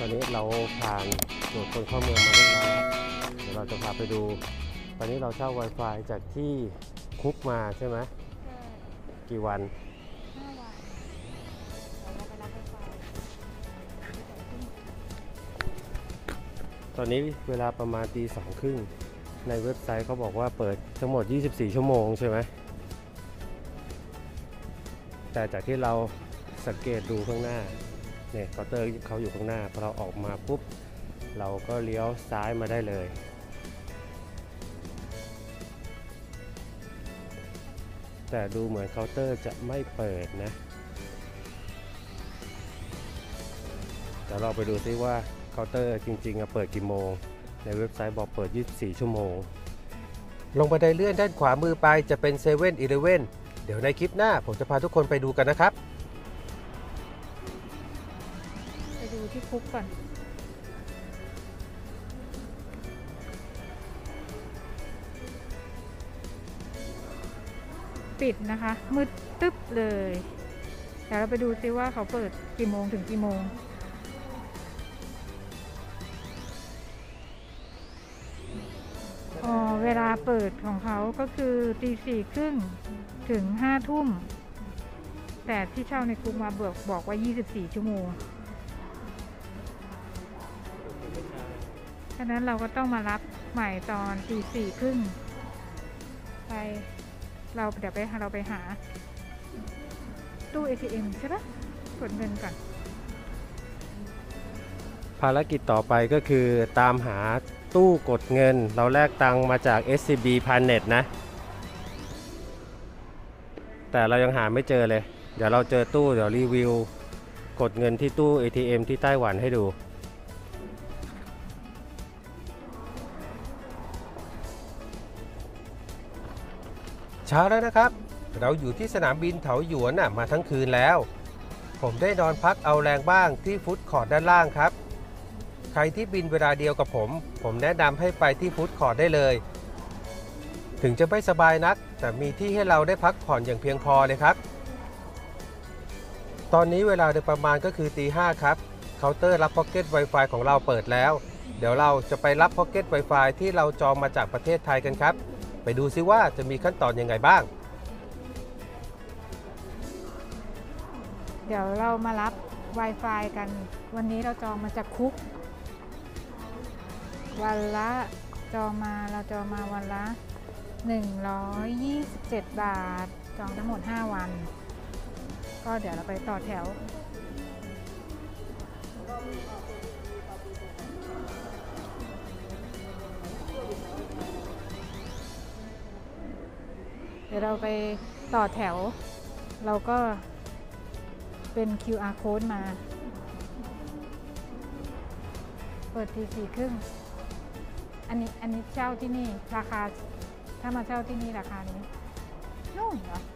นี้เราผ่านตรวจคนเข้าเมืองมาเรียบร้อยแล้วเดี๋ยวเราจะพาไปดูตอนนี้เราเช่า Wi-Fi จากที่คุกมาใช่ไหมกี่วัน 5 วันเราไปรับไฟฟ้าตอนนี้เวลาประมาณตี 2:30ในเว็บไซต์เขาบอกว่าเปิดทั้งหมด24 ชั่วโมงใช่ไหมแต่จากที่เราสังเกตดูข้างหน้าเนี่ยเคาน์เตอร์เขาอยู่ข้างหน้าพอเราออกมาปุ๊บเราก็เลี้ยวซ้ายมาได้เลยแต่ดูเหมือนเคาน์เตอร์จะไม่เปิดนะเดี๋ยวเราไปดูซิว่าเคาน์เตอร์จริงๆเปิดกี่โมงในเว็บไซต์บอกเปิด24 ชั่วโมงลงบันไดเลื่อนด้านขวามือไปจะเป็นเซเว่นอีเลฟเว่นเดี๋ยวในคลิปหน้าผมจะพาทุกคนไปดูกันนะครับไปดูที่คุกก่อนปิดนะคะมืดตึ๊บเลยเดี๋ยวเราไปดูซิว่าเขาเปิดกี่โมงถึงกี่โมงเวลาเปิดของเขาก็คือตี 4:30 ถึง 5 ทุ่มแต่ที่เช่าในคุกมาบอกว่า24 ชั่วโมงฉะนั้นเราก็ต้องมารับใหม่ตอนตี 4:30ไปเดี๋ยวเราไปหาตู้ ATM ใช่ปะกดเงินก่อนภารกิจต่อไปก็คือตามหาตู้กดเงินเราแลกตังมาจาก SCB Planet นะแต่เรายังหาไม่เจอเลยเดี๋ยวเราเจอตู้เดี๋ยวรีวิวกดเงินที่ตู้ ATM ที่ไต้หวันให้ดูเช้าแล้วนะครับเราอยู่ที่สนามบินเถาหยวนมาทั้งคืนแล้วผมได้นอนพักเอาแรงบ้างที่ฟู้ดคอร์ทด้านล่างครับใครที่บินเวลาเดียวกับผมแนะนำให้ไปที่ฟู้ดคอร์ทได้เลยถึงจะไม่สบายนักแต่มีที่ให้เราได้พักผ่อนอย่างเพียงพอเลยครับตอนนี้เวลาโดยประมาณก็คือตี 5ครับเคาน์เตอร์รับพ็อกเก็ต Wi-Fi ของเราเปิดแล้วเดี๋ยวเราจะไปรับพ็อกเก็ต Wi-Fi ที่เราจองมาจากประเทศไทยกันครับไปดูซิว่าจะมีขั้นตอนยังไงบ้างเดี๋ยวเรามารับ Wi-Fi กันวันนี้เราจองมาจากคุกวันละเราจองมาวันละ127 บาทจองทั้งหมด5 วันก็เดี๋ยวเราไปต่อแถวเดี๋ยวเราไปต่อแถวเราก็เป็น QR code มาเปิดตี 4:30อันนี้เช่าที่นี่ราคาถ้ามาเช่าที่นี่ราคานี้นู่นเหรอ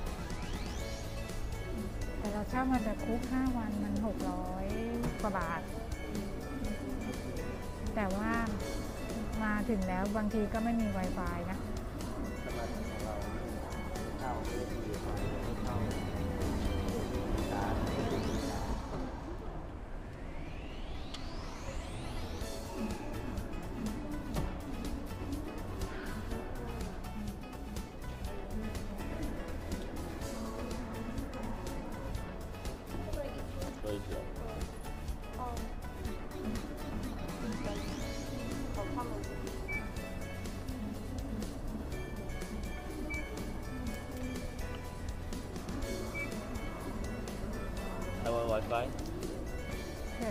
แต่เราเช่ามาจากคุก5 วันมัน600 กว่าบาทแต่ว่ามาถึงแล้วบางทีก็ไม่มี Wi-Fi นะ Wi-Fi? Yes.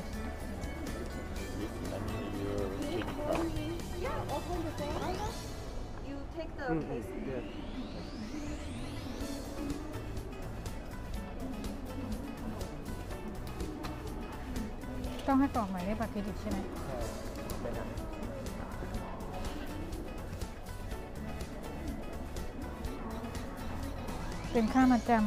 I mean, your change card. Yeah, open the thing. You take the case. Yeah. ต้องให้กรอกหมายเลขบัตรเครดิตใช่ไหมเป็นค่ามาจำ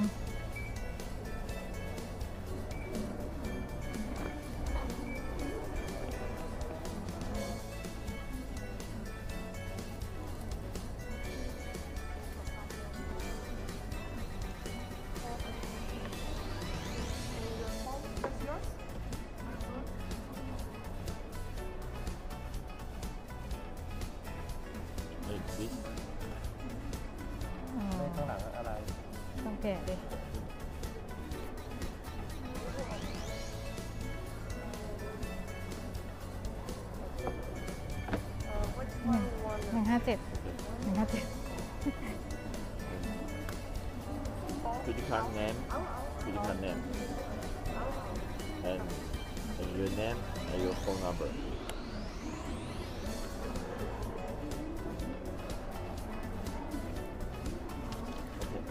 credit card name, and your name and your phone number. Okay.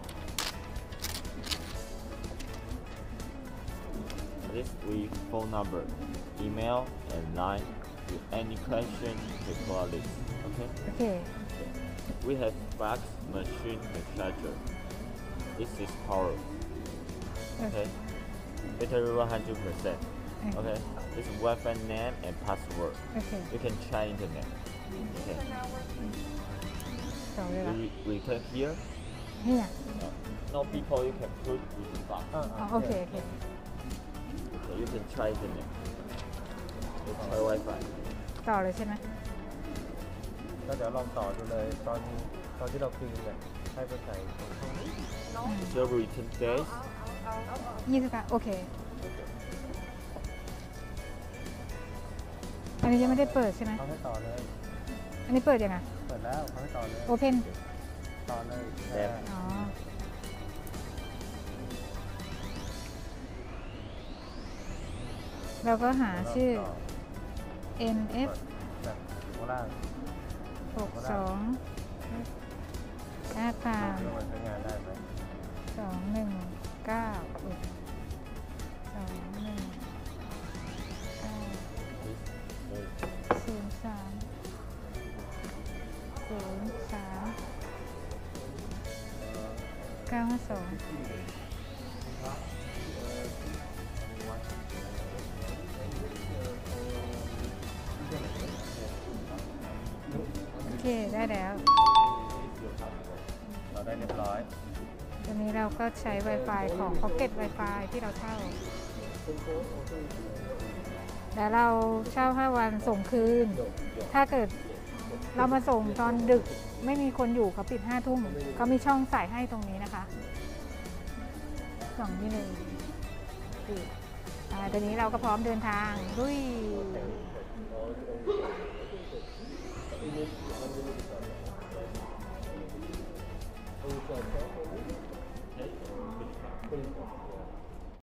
This week phone number, email, and line. With any question, you call this. Okay. โอเค We have fax machine and charger. This is power. Okay. Battery 100%. Okay. This is Wi-Fi name and password. โอเค You can try internet. Okay. ต่อเลยเหรอ We click here. เนี่ย No people you can put in the box. อ๋อโอเค โอเค Okay, you can try internet. You try Wi-Fi. ต่อเลยใช่ไหมก็เดี๋ยวลองต่อดูเลยตอนที่เราคืนเนี่ยให้ไปใส่ตรงช่องนี้ Server 10 days. โอเค อันนี้ยังไม่ได้เปิดใช่ไหมเขาให้ต่อเลยอันนี้เปิดยังไงเปิดแล้วเขาให้ต่อเลยโอเพนต่อเลยอ๋อ เราก็หาชื่อ NF แบบข้างล่าง 62หน้าตาแล้วมันใช้งานได้ไหมโอเค ได้แล้วเราได้เรียบร้อยตอนนี้เราก็ใช้ Wi-Fi ของ Pocket Wi-Fi ที่เราเช่า แล้วเราเช่า5 วันส่งคืน ถ้าเกิดเรามาส่งตอนดึกไม่มีคนอยู่เขาปิด5 ทุ่มเขามีช่องใส่ให้ตรงนี้นะคะส่องนี่เลยตอนนี้เราก็พร้อมเดินทางลุย Okay.